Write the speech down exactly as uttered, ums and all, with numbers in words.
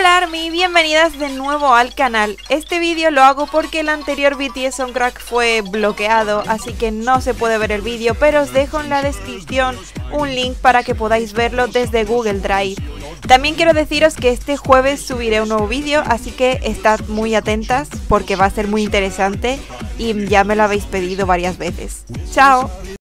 Hola ARMY, bienvenidas de nuevo al canal. Este vídeo lo hago porque el anterior B T S On Crack fue bloqueado, así que no se puede ver el vídeo, pero os dejo en la descripción un link para que podáis verlo desde Google Drive. También quiero deciros que este jueves subiré un nuevo vídeo, así que estad muy atentas porque va a ser muy interesante y ya me lo habéis pedido varias veces. ¡Chao!